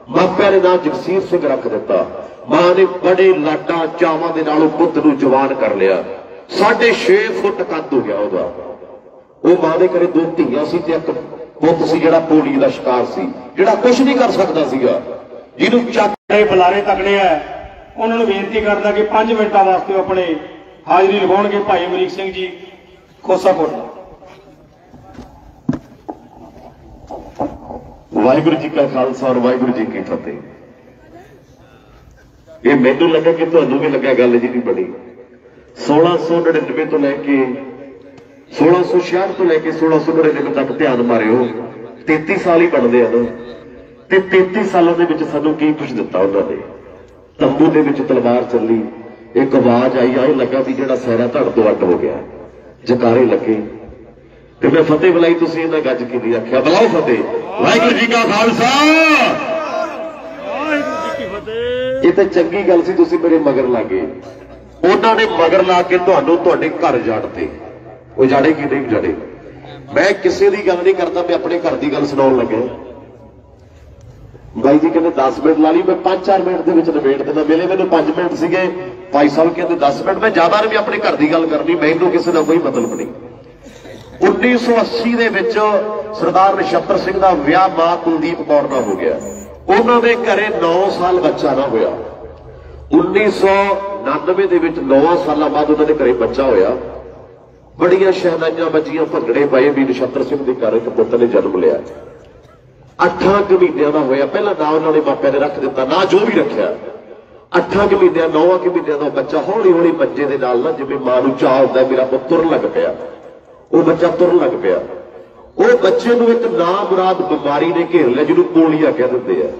मापिया ने नाम जगसीर सिंह रख दिता। मां ने बड़े लाडा चावां दे नाल पुत्त नूं जवान कर लिया। 6.5 फुट कद हो गया ओहदा। वो मां दे घरे 2 धीआं सी ते एक पुत्त सी जिहड़ा पोलियो दा शिकार सी, जिहड़ा कुछ नहीं कर सकदा सीगा, जिहनूं ਚੱਕ ਬੁਲਾਰੇ तगड़े है। उन्होंने बेनती करदा कि 5 मिनटां वास्ते अपने हाजरी लवाउणगे भाई अमरीक सिंह जी खोसाकोट। वाहिगुरू जी का खालसा और वाहिगुरू जी की फतेह। ये मैनू लगा कि तुहानू भी लगा गल जी नहीं बड़ी। 1699 तो लैके 1666 तो लैके 1699 तक ध्यान मारियो, 33 साल ही बनते हैं ना। 33 सालों के सानू की कुछ दिता उन्होंने। तंबू के तलवार चली, एक आवाज आई, आई लगा भी जो सहरा धड़ तो अड हो गया, जकारे लगे ते मैं फतेह बुलाई। तुसीं इन्हां गज की नहीं आख्या, बुलाओ फतेह। वाहिगुरू जी का खालसा वाहिगुरू जी की फतेह। ये तो चंगी गल सी, तुसीं मेरे मगर लागे। उन्होंने मगर ला के तुहानू तुहाडे घर जाड़ते। वो जाड़े कि नहीं जाड़े, मैं किसी की गल नहीं करता, मैं अपने घर की गल सुनाउण लगे। भाई जी कहते 10 मिनट ला ली, मैं 5-4 मिनट के निबेड़ देना। मिले मैंने 5 मिनट सीगे, भाई साहब कहते 10 मिनट। मैं ज्यादा नहीं, अपने घर की गल करनी, मैनू किसी का कोई मतलब नहीं। 1980 ਦੇ ਵਿੱਚ सरदार नछत्तर सिंह का विआह मां कुलदीप कौर नाल हो गया। उन्होंने घरे 9 साल बच्चा ना होया। 1999 ਦੇ ਵਿੱਚ 9 साल बाद उन्होंने घरे बच्चा होया। बड़िया शहनाइयां बजियां, भंगड़े पाए भी नछत्तर सिंह के घर एक पुत्र ने जन्म लिया। 8 महीनों का होया। पहला ना उन्होंने मापिया ने रख दिता, ना जो भी रखा। 8 महीनों 9 महीनों का बच्चा हौली हौली बच्चे के नाल ना जिवें मां नूं चाह हुंदा मेरा पुत्त तुरन लग पिया, वो बच्चा तुरन लग पिया। वो बच्चे नूं एक ना मुराद बीमारी ने घेर लिया, जिन्होंने पोलिया कह दिंदे आ।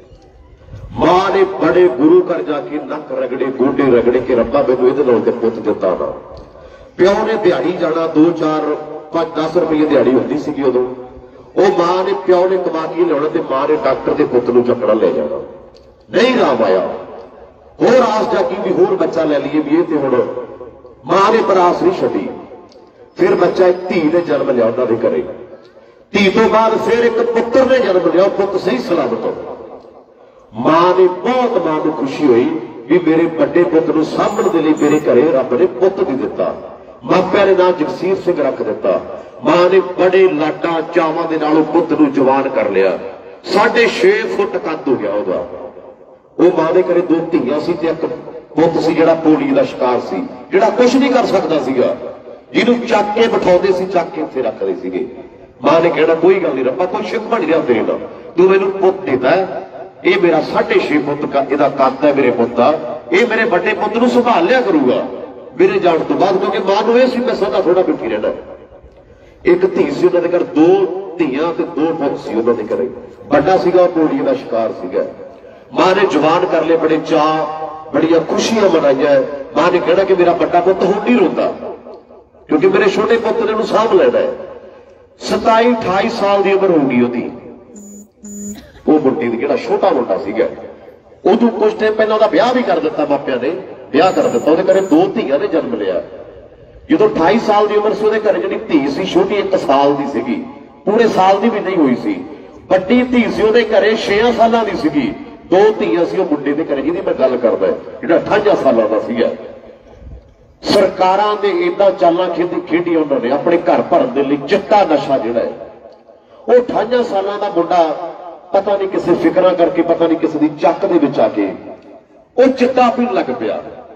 मां ने बड़े गुरु घर जाके नक रगड़े, गोडे रगड़े के रब्बा मैनूं इहदे नाल ते पुत्त दिता ना। प्यो ने दिहाड़ी जाना, 2-4 5-10 रुपये दिहाड़ी होंदी सीगी उदों। वो मां ने प्यो ने कमा के लिया तो मां ने डॉक्टर के पुत्त नूं चकड़ा ले जाना। नहीं राम आया, होर आस जागी भी होर बच्चा ले लीए भी, ये तो हुण मां ने पर आस नहीं छड्डी। फिर बच्चा एक धी ने जन्म लिया उन्होंने घरे। धी तो बाद फिर एक पुत्र ने जन्म लिया, पुत्र सही सलामत हो। मां ने बहुत मां को खुशी हुई भी मेरे बड़े पुत्र नूं सामभण दे लई मेरे घरे रब ने पुत्त भी दिता। मापिया ने नाम जगसीर सिंह रख दिता। मां ने बड़े लाडा चावां दे नाल पुत्त नूं जवान कर लिया। 6.5 फुट कद हो गया ओहदा। वो मां दे घरे 2 धीआं सी ते एक पुत्त सी जिहड़ा पोलियो दा शिकार सी, जिहड़ा कुछ नहीं कर सकदा सीगा, जिन्हों चक के बिठाते सी, चक के उत्थे रखते सीगे। मां ने कहना कोई गल नहीं रब्बा, कोई शिकवा नहीं रहा तेरे नाल, तू मैनूं पुत्त देता है, ये मेरा 6.5 फुट का इहदा कद है मेरे पुत्त दा, ये मेरे बड़े पुत्त नूं संभाल लिया करूगा मेरे जाण तो बाद। क्योंकि मां नूं इह सी मैं सदा थोड़ा बैठी रहना। एक धी सी उन्होंने घर, 2 धीआं ते 2 पुत्त सी उन्होंने घरे। बड़ा सीगा पोलियो दा शिकार सीगा। मां ने जवान कर लिया, बड़े चाह बड़िया खुशियां मनाइयां। मां ने कहना कि मेरा बड़ा पुत्त हुण नहीं रोंदा, क्योंकि मेरे छोटे पुत्र ने सामभ लेना है। 27-28 साल की उम्र होगी उसकी, वो मुंडे की जो छोटा मुंडा सीगा। उदों कुछ टाइम पहले उसका ब्याह भी कर दिता, मापिया ने ब्याह कर दिता। उसके घरे 2 धीआं ने जन्म लिया। जो 28 साल की उम्र से उसके घर जी धी सी छोटी 1 साल की सीगी, पूरे साल की भी नहीं हुई सी। बड़ी धी सी उसके घरे 6 साल की सीगी। 2 धीआं सी मुंडे के घरे, जिहदी मैं गल करदा जिहड़ा 58 साल का सीगा। सरकारां ने इदा चालां खेडी उन्होंने अपने घर भरन दे लई। चिट्टा नशा जिहड़ा है वो 58 साल का मुंडा पता नहीं किसी फिक्रां करके, पता नहीं किसी की चक दे विच आके वो चिट्टा पीण लग पिया।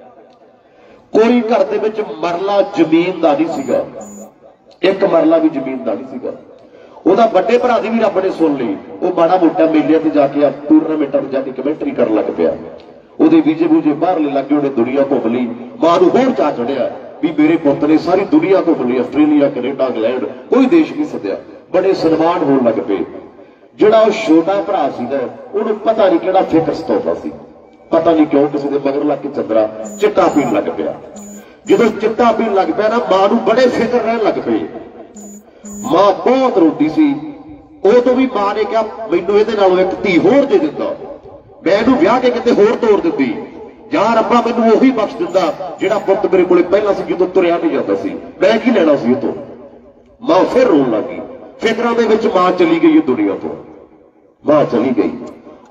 कोई घर दे विच मरला जमीन दा नहीं सीगा, एक मरला भी जमीन दा नहीं सीगा। ਉਹਦਾ ਵੱਡੇ ਭਰਾ ਦੀ भी रब ने सुन ली। वो माड़ा मोटा मेलिਆਂ ਤੇ ਜਾ ਕੇ टूरनामेंटां ਤੇ ਜਾ ਕੇ कमेंटरी ਕਰਨ ਲੱਗ ਪਿਆ। ਉਹਦੇ ਵੀਜੇ ਬੂਜੇ ਬਾਹਰਲੇ ਲੱਗੇ, ਉਹਨੇ ਦੁਨੀਆ ਘੁੰਮ ਲਈ। ਮਾਂ ਨੂੰ ਹੋਰ ਚਾਹ ਚੜਿਆ ਵੀ ਮੇਰੇ ਪੁੱਤ ਨੇ ਸਾਰੀ ਦੁਨੀਆ ਘੁੰਮ ਲਈ, ਆਸਟ੍ਰੇਲੀਆ, ਕੈਨੇਡਾ, ਇੰਗਲੈਂਡ, ਕੋਈ ਦੇਸ਼ ਨਹੀਂ ਸੱਦਿਆ। ਬੜੇ ਸਨਮਾਨ ਹੋਣ ਲੱਗ ਪਏ। ਜਿਹੜਾ ਉਹ ਛੋਟਾ ਭਰਾ ਸੀਗਾ ਉਹਨੂੰ ਪਤਾ ਨਹੀਂ ਕਿਹੜਾ ਫਿਕਰ ਸਤਾਉਂਦਾ ਸੀ, ਪਤਾ ਨਹੀਂ ਕਿਉਂ ਕਿਸੇ ਦੇ ਮਗਰ ਲੱਗ ਕੇ ਚੰਦਰਾ ਚਿੱਟਾ ਪੀਣ ਲੱਗ ਪਿਆ। ਜਦੋਂ ਚਿੱਟਾ ਪੀਣ ਲੱਗ ਪਿਆ ਨਾ, ਮਾਂ ਨੂੰ ਬੜੇ ਫਿਕਰ ਰਹਿਣ ਲੱਗ ਪਏ। मां बहुत रोती सी। उदों भी मां ने कहा मैनूं इहदे नालों एक धी होर दे दिंदा, मैं इहनूं विआह के किते होर तोड़ दिंदी, जां रब्बा मैनूं ओही बख्श दिंदा जिहड़ा पुत्त मेरे कोले पहला सी, जदों तुरिया नहीं जांदा सी, मैं की लैणा सी उतों। मां फिर रोण लग गई। फिकरां दे विच मां चली गई दुनिया तो, मां चली गई।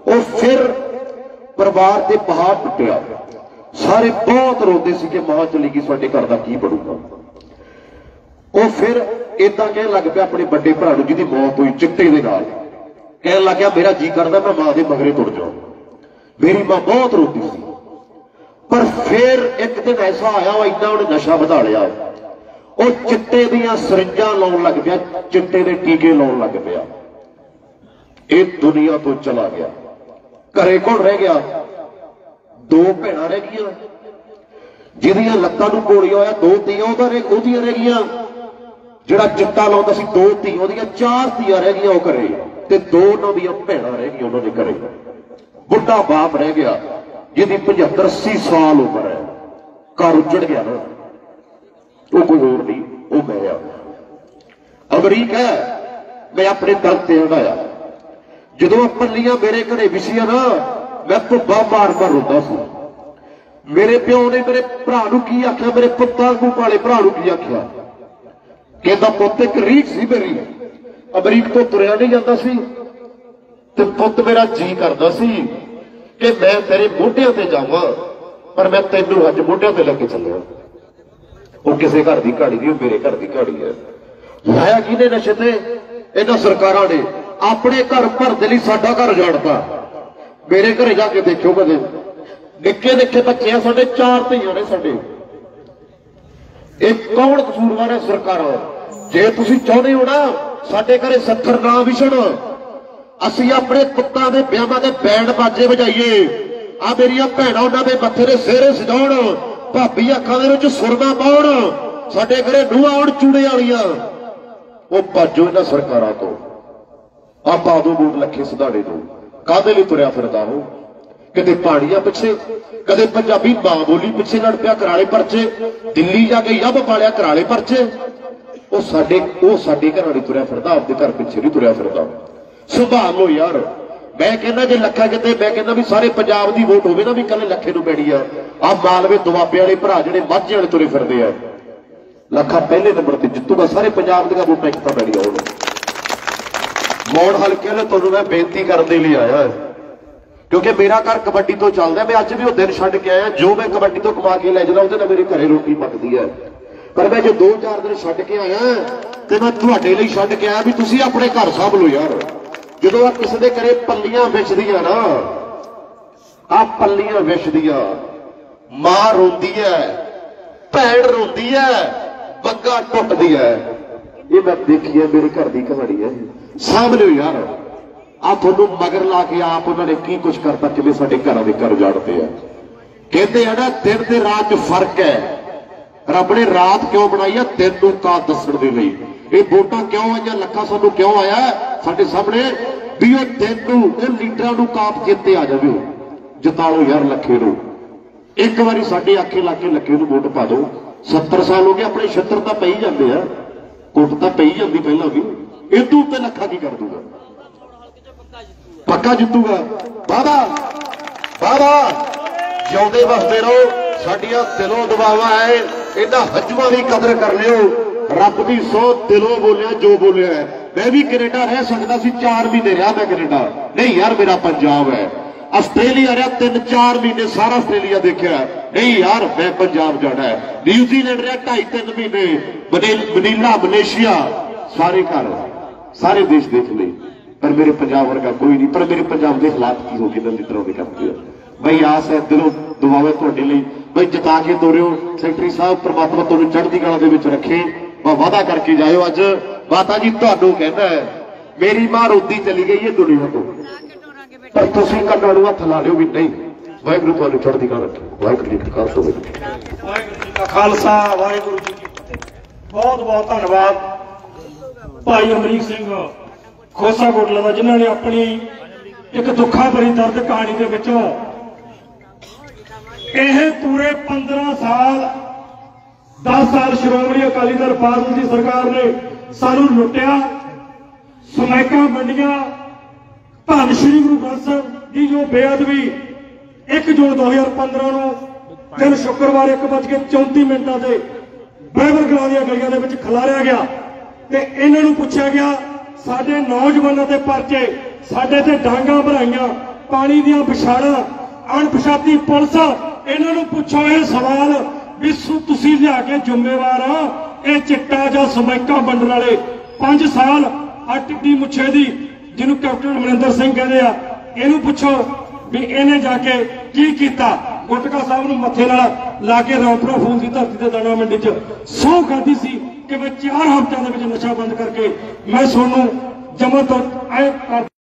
ਉਹ ਫਿਰ ਪਰਿਵਾਰ ਤੇ ਪਹਾੜ ਟੁੱਟਿਆ। ਸਾਰੇ ਬਹੁਤ ਰੋਂਦੇ ਸੀ ਕਿ ਮਾਂ ਚਲੀ ਗਈ, ਸਾਡੇ ਘਰ ਦਾ ਕੀ ਬਣੂਗਾ। ਉਹ ਫਿਰ ਏਦਾਂ ਕਹਿਣ ਲੱਗ ਪਿਆ ਆਪਣੇ ਵੱਡੇ ਭਰਾ ਨੂੰ ਜਿਹਦੀ ਮੌਤ ਹੋਈ ਚਿੱਟੇ ਦੇ ਨਾਲ, ਕਹਿਣ ਲੱਗਿਆ ਮੇਰਾ ਜੀ ਕਰਦਾ ਮੈਂ ਮਾਂ ਦੇ ਮਗਰੇ ਤੁਰ ਜਾਵਾਂ। ਮੇਰੀ ਮਾਂ ਬਹੁਤ ਰੋਂਦੀ ਸੀ। ਪਰ ਫਿਰ ਇੱਕ ਦਿਨ ਐਸਾ ਆਇਆ, ਉਹ ਏਦਾਂ ਉਹਨੇ ਨਸ਼ਾ ਵਧਾ ਲਿਆ, ਉਹ ਚਿੱਟੇ ਦੀਆਂ ਸਰਿੰਜਾਂ ਲਾਉਣ ਲੱਗ ਪਿਆ, ਚਿੱਟੇ ਦੇ ਟੀਕੇ ਲਾਉਣ ਲੱਗ ਪਿਆ। ਇਹ ਦੁਨੀਆ ਤੋਂ ਚਲਾ ਗਿਆ। ਘਰੇ ਕੌਣ ਰਹਿ ਗਿਆ? ਦੋ ਭੈਣਾਂ ਰਹਿ ਗਈਆਂ, ਜਿਹਦੀਆਂ ਲੱਤਾਂ ਨੂੰ ਗੋਲੀਆਂ ਹੋਇਆ, ਦੋ ਧੀਆਂ ਉਹਦੀਆਂ ਰਹਿ ਗਈਆਂ। ਜਿਹੜਾ ਚਿੱਟਾ ਲਾਉਂਦਾ ਸੀ, ਦੋ ਧੀਆਂ ਉਹਦੀਆਂ, ਚਾਰ ਧੀਆਂ ਰਹਿ ਗਈਆਂ ਉਹ ਘਰੇ, ਤੇ ਦੋ ਉਹਨਾਂ ਦੀਆਂ ਭੈਣਾਂ ਰਹਿ ਗਈਆਂ ਉਹਨਾਂ ਦੇ ਘਰੇ। ਬੁੱਢਾ ਬਾਪ ਰਹਿ ਗਿਆ ਜਿਹਦੀ 75-80 ਸਾਲ ਉਮਰ ਹੈ। ਘਰ ਉੱਜੜ ਗਿਆ ਨਾ, ਉਹ ਕੋਈ ਹੋਰ ਨਹੀਂ, ਉਹ ਮੈਂ ਆ। ਅਮਰੀਕ ਹੈ, ਮੈਂ ਆਪਣੇ ਦਲ ਤੇ ਹੰਡਾਇਆ। ਜਦੋਂ ਪੱਲੀਆਂ ਮੇਰੇ ਘਰੇ ਵਿਛੀਆਂ ਨਾ, ਮੈਂ ਭੁੱਬਾ ਮਾਰ ਰੋਂਦਾ ਸੀ। ਮੇਰੇ ਪਿਓ ਨੇ ਮੇਰੇ ਭਰਾ ਨੂੰ ਕੀ ਆਖਿਆ, ਮੇਰੇ ਪੁੱਤਾਂ ਨੂੰ ਪਾਲੇ ਭਰਾ ਨੂੰ ਕੀ ਆਖਿਆ? ਕਹਿੰਦਾ ਪੁੱਤ ਇੱਕ ਰੀਝ ਸੀ ਮੇਰੀ, ਅਮਰੀਕ ਤੋਂ ਤੁਰਿਆ ਨਹੀਂ ਜਾਂਦਾ ਸੀ, ਤੇ ਪੁੱਤ ਮੇਰਾ ਜੀ ਕਰਦਾ ਸੀ ਕਿ ਮੈਂ ਤੇਰੇ ਮੋਢਿਆਂ ਤੇ ਜਾਵਾਂ, ਪਰ ਮੈਂ ਤੈਨੂੰ ਅੱਜ ਮੋਢਿਆਂ ਤੇ ਲੈ ਕੇ ਚੱਲਿਆ। ਉਹ ਕਿਸੇ ਘਰ ਦੀ ਕਹਾਣੀ ਨਹੀਂ, ਉਹ ਮੇਰੇ ਘਰ ਦੀ ਕਹਾਣੀ ਹੈ। ਲਾਇਆ ਕਿਹਨੇ ਨਸ਼ੇ ਤੇ? ਇਹਨਾਂ ਸਰਕਾਰਾਂ ਨੇ। ਆਪਣੇ ਘਰ ਭਰਦੇ ਲਈ ਸਾਡਾ ਘਰ ਉਜਾੜਤਾ। ਮੇਰੇ ਘਰੇ ਜਾ ਕੇ ਦੇਖਿਓ ਕਦੇ, ਨਿੱਕੇ ਨਿੱਕੇ ਬੱਚੇ ਆ ਸਾਡੇ, 4 ਧੀਆਂ ਨੇ ਸਾਡੇ। ਇਹ ਕੌਣ ਕਸੂਰਵਾਰ ਹੈ? ਸਰਕਾਰਾਂ। ਜੇ ਤੁਸੀਂ ਚਾਹੁੰਦੇ ਹੋ ਨਾ ਸਾਡੇ ਘਰੇ 70 ਨਾ ਵਿਛਣ, ਅਸੀਂ ਆਪਣੇ ਪੁੱਤਾਂ ਦੇ ਵਿਆਹਾਂ ਦੇ ਬੈਂਡ ਬਾਜੇ ਵਜਾਈਏ, ਆ ਮੇਰੀਆਂ ਭੈਣਾਂ ਉਹਨਾਂ ਦੇ ਮੱਥੇ ਦੇ ਸਿਹਰੇ ਸਜਾਉਣ, ਭਾਬੀ ਅੱਖਾਂ ਦੇ ਵਿੱਚ ਸੁਰਮਾ ਪਾਉਣ, ਸਾਡੇ ਘਰੇ ਨੂੰਹਾਂ ਆਉਣ ਚੂੜੇ ਵਾਲੀਆਂ। ਉਹ ਭੱਜੋ ਇਹਨਾਂ ਸਰਕਾਰਾਂ ਤੋਂ। ਆ ਪਾ ਦੋ ਬੂਟ ਲੱਖੇ ਸਿਧਾੜੇ ਤੋਂ। ਕਾਹਦੇ ਲਈ ਤੁਰਿਆ ਫਿਰਦਾ ਉਹ? ਕਿਤੇ ਪਹਾੜੀਆਂ ਪਿੱਛੇ, ਕਦੇ ਪੰਜਾਬੀ ਮਾਂ ਬੋਲੀ ਪਿੱਛੇ ਲੜ ਪਿਆ, ਕਰਾਲੇ ਪਰਚੇ। ਦਿੱਲੀ ਜਾ ਕੇ ਯੱਬ ਪਾਲਿਆ, ਕਰਾਲੇ ਪਰਚੇ। ਉਹ ਸਾਡੇ ਘਰਾਂ ਨਹੀਂ ਤੁਰਿਆ ਫਿਰਦਾ, ਆਪਦੇ ਘਰ ਪਿੱਛੇ ਨਹੀਂ ਤੁਰਿਆ ਫਿਰਦਾ। ਸੰਭਾਲ ਲੋ ਯਾਰ। ਮੈਂ ਕਹਿੰਦਾ ਜੇ ਲੱਖਾ ਕਿਤੇ, ਮੈਂ ਕਹਿੰਦਾ ਵੀ ਸਾਰੇ ਪੰਜਾਬ ਦੀ ਵੋਟ ਹੋਵੇ ਨਾ, ਵੀ ਕੱਲੇ ਲੱਖੇ ਨੂੰ ਪੈਣੀ ਆ। ਆਹ ਮਾਲਵੇ ਦੁਆਬੇ ਵਾਲੇ ਭਰਾ ਜਿਹੜੇ ਮਾਝੇ ਵਾਲੇ ਤੁਰੇ ਫਿਰਦੇ ਆ, ਲੱਖਾ ਪਹਿਲੇ ਨੰਬਰ ਤੇ ਜਿੱਤੂਗਾ। ਸਾਰੇ ਪੰਜਾਬ ਦੀਆਂ ਵੋਟਾਂ ਇੱਕ ਤਾਂ ਪੈਣੀਆਂ ਉਹਨੂੰ। ਮੌੜ ਹਲਕੇ ਨੇ ਤੁਹਾਨੂੰ ਮੈਂ ਬੇਨਤੀ ਕਰਨ ਦੇ ਲਈ ਆਇਆ, ਕਿਉਂਕਿ ਮੇਰਾ ਘਰ ਕਬੱਡੀ ਤੋਂ ਚੱਲਦਾ। ਮੈਂ ਅੱਜ ਵੀ ਉਹ ਦਿਨ ਛੱਡ ਕੇ ਆਇਆ, ਜੋ ਮੈਂ ਕਬੱਡੀ ਤੋਂ ਕਮਾ ਕੇ ਲੈ ਜਾਂਦਾ ਉਹਦੇ ਨਾਲ ਮੇਰੇ ਘਰੇ ਰੋਟੀ ਪੱਕਦੀ ਹੈ। ਪਰ ਮੈਂ ਜੇ 2-4 ਦਿਨ ਛੱਡ ਕੇ ਆਇਆ, ਤੇ ਮੈਂ ਤੁਹਾਡੇ ਲਈ ਛੱਡ ਕੇ ਆਇਆ ਵੀ ਤੁਸੀਂ ਆਪਣੇ ਘਰ ਸਾਂਭ ਲਓ ਯਾਰ। ਜਦੋਂ ਆ ਕਿਸੇ ਦੇ ਘਰੇ ਪੱਲੀਆਂ ਵਿਛਦੀਆਂ ਨਾ, ਆ ਪੱਲੀਆਂ ਵਿਛਦੀਆਂ, ਮਾਂ ਰੋਂਦੀ ਹੈ, ਭੈਣ ਰੋਂਦੀ ਹੈ, ਬੱਗਾ ਟੁੱਟਦੀ ਹੈ। ਇਹ ਮੈਂ ਦੇਖੀ ਹੈ, ਮੇਰੇ ਘਰ ਦੀ ਕਹਾਣੀ ਹੈ। ਸਾਂਭ ਲਿਓ ਯਾਰ। ਆ ਤੁਹਾਨੂੰ ਮਗਰ ਲਾ ਕੇ ਆਪ ਉਹਨਾਂ ਨੇ ਕੀ ਕੁਛ ਕਰਤਾ, ਕਿਵੇਂ ਸਾਡੇ ਘਰਾਂ ਦੇ ਘਰ ਉਜਾੜਦੇ ਆ। ਕਹਿੰਦੇ ਆ ਨਾ ਦਿਨ ਤੇ ਰਾਤ 'ਚ ਫਰਕ ਹੈ। ਰੱਬ ਨੇ ਰਾਤ ਕਿਉਂ ਬਣਾਈ ਆ? ਦਿਨ ਨੂੰ ਕਾ ਦੱਸਣ ਦੇ ਲਈ। ਇਹ ਵੋਟਾਂ ਕਿਉਂ ਆਈਆਂ? ਲੱਖਾਂ ਸਾਨੂੰ ਕਿਉਂ ਆਇਆ ਸਾਡੇ ਸਾਹਮਣੇ? ਵੀ ਉਹ ਦਿਨ ਨੂੰ, ਉਹ ਲੀਡਰਾਂ ਨੂੰ ਕਾਪ ਚੇਤੇ ਆ ਜਾਵੇ। ਜਿਤਾ ਲਓ ਯਾਰ ਲੱਖੇ ਨੂੰ। ਇੱਕ ਵਾਰੀ ਸਾਡੇ ਆਖੇ ਲਾ ਕੇ ਲੱਖੇ ਨੂੰ ਵੋਟ ਪਾ ਦਿਓ। 70 ਸਾਲ ਹੋ ਗਏ, ਆਪਣੇ 76 ਤਾਂ ਪਈ ਜਾਂਦੇ ਆ, ਕੁੱਟ ਤਾਂ ਪਈ ਜਾਂਦੀ ਪਹਿਲਾਂ ਵੀ। ਇਦੋਂ ਉੱਤੇ ਲੱਖਾ ਕੀ ਕਰ ਦੂਗਾ? ਪੱਕਾ ਜਿੱਤੂਗਾ। ਵਾਦਾ ਵਾਦਾ। ਜਿਉਂਦੇ ਵਸਦੇ ਰਹੋ। ਸਾਡੀਆਂ ਦਿਲੋਂ ਦੁਆਵਾਂ ਹੈ, ਇਹਨਾਂ ਹੱਜੂਆਂ ਦੀ ਕਦਰ ਕਰ ਲਿਓ। ਰੱਬ ਦੀ ਸਹੁੰ ਦਿਲੋਂ ਬੋਲਿਆ ਜੋ ਬੋਲਿਆ ਹੈ। ਮੈਂ ਵੀ ਕੈਨੇਡਾ ਰਹਿ ਸਕਦਾ ਸੀ, 4 ਮਹੀਨੇ ਰਿਹਾ ਮੈਂ ਕੈਨੇਡਾ। ਨਹੀਂ ਯਾਰ ਮੇਰਾ ਪੰਜਾਬ ਹੈ। ਆਸਟ੍ਰੇਲੀਆ ਰਿਹਾ 3-4 ਮਹੀਨੇ, ਸਾਰਾ ਆਸਟ੍ਰੇਲੀਆ ਦੇਖਿਆ। ਨਹੀਂ ਯਾਰ ਮੈਂ ਪੰਜਾਬ ਜਾਣਾ ਹੈ। ਨਿਊਜ਼ੀਲੈਂਡ ਰਿਹਾ 2.5-3 ਮਹੀਨੇ, ਮਨੀਲਾ, ਮਲੇਸ਼ੀਆ, ਸਾਰੇ ਘਰ, ਸਾਰੇ ਦੇਸ਼ ਦੇਖ ਲਏ। ਪਰ ਮੇਰੇ ਪੰਜਾਬ ਵਰਗਾ ਕੋਈ ਨਹੀਂ। ਪਰ ਮੇਰੇ ਪੰਜਾਬ ਦੇ ਹਾਲਾਤ ਕੀ ਹੋ ਗਏ ਨਾ ਜਿੱਦਾਂ ਦੇ ਕਰਦੇ ਆ। ਬਈ ਆਸ ਹੈ, ਦਿਲੋਂ ਦੁਆਵਾਂ ਤੁਹਾਡੇ ਲਈ। ਬਈ ਜਿਤਾ ਕੇ ਤੋਰਿਓ। ਸੈਕਟਰੀ ਸਾਹਿਬ ਪ੍ਰਮਾਤਮਾ ਤੁਹਾਨੂੰ ਚੜ੍ਹਦੀ ਕਲਾ ਦੇ ਵਿੱਚ ਰੱਖੇ। ਵਾਅਦਾ ਕਰਕੇ ਜਾਇਓ। ਅੱਜ ਮਾਤਾ ਜੀ ਤੁਹਾਨੂੰ ਕਹਿੰਦਾ ਹੈ, ਮੇਰੀ ਮਾਂ ਰੋਂਦੀ ਚਲੀ ਗਈ ਹੈ ਦੁਨੀਆ ਤੋਂ, ਪਰ ਤੁਸੀਂ ਕੰਨਾਂ ਨੂੰ ਹੱਥ ਲਾ ਲਿਓ ਵੀ ਨਹੀਂ। ਵਾਹਿਗੁਰੂ ਤੁਹਾਨੂੰ ਚੜ੍ਹਦੀ ਕਲਾ ਰੱਖੇ। ਵਾਹਿਗੁਰੂ ਜੀ ਕਾ ਖਾਲਸਾ, ਵਾਹਿਗੁਰੂ ਜੀ ਕਾ ਖਾਲਸਾ, ਵਾਹਿਗੁਰੂ ਜੀ ਕੀ ਫਤਿਹ। ਬਹੁਤ ਬਹੁਤ ਧੰਨਵਾਦ ਭਾਈ ਅਮਰੀਕ ਸਿੰਘ ਖੋਸਾ ਕੋਟਲਾ ਦਾ, ਜਿਨ੍ਹਾਂ ਨੇ ਆਪਣੀ ਇੱਕ ਦੁੱਖਾਂ ਭਰੀ ਦਰਦ ਕਹਾਣੀ ਦੇ ਵਿੱਚੋਂ ਇਹ ਪੂਰੇ 15 ਸਾਲ 10 ਸਾਲ ਸ਼੍ਰੋਮਣੀ ਅਕਾਲੀ ਦਲ ਬਾਦਲ ਦੀ ਸਰਕਾਰ ਨੇ ਸਾਨੂੰ ਲੁੱਟਿਆ, ਸਮੈਕਾਂ ਵੰਡੀਆਂ, ਧੰਨ ਸ਼੍ਰੀ ਗੁਰੂ ਗ੍ਰੰਥ ਸਾਹਿਬ ਦੀ ਜੋ ਬੇਅਦਬੀ 1 ਜੂਨ 2015 ਨੂੰ ਦਿਨ ਸ਼ੁੱਕਰਵਾਰ 1:34 ਤੇ ਬਾਈਬਲ ਕਲਾਂ ਦੀਆਂ ਗਲੀਆਂ ਦੇ ਵਿੱਚ ਖਿਲਾਰਿਆ ਗਿਆ ਤੇ ਇਹਨਾਂ ਨੂੰ ਪੁੱਛਿਆ ਗਿਆ, ਸਾਡੇ ਨੌਜਵਾਨਾਂ ਦੇ ਪਰਚੇ, ਸਾਡੇ ਤੇ ਡਾਂਗਾਂ ਭਰਾਈਆਂ, पानी दियां विछाड़ां अणपछाती पुलिस इन्हां नूं पुछो ये सवाल भी तुसीं लिया के जिम्मेवार आ ये चिट्टा जां समैका वंडण वाले 5 साल आ टिड्डी मुच्छे दी जिन्हों कैप्टन अमरिंदर सिंह कहते हैं इनू पुछो भी इन्हें जाके की कीता। गुटका साहब नूं मत्थे नाल ला के रामपुरा फूल की धरती ते दाणा मंडी च सौं खाधी सी कि मैं 4 हफ्तिਆਂ ਦੇ ਵਿੱਚ नशा बंद करके मैं सोनू जमा तो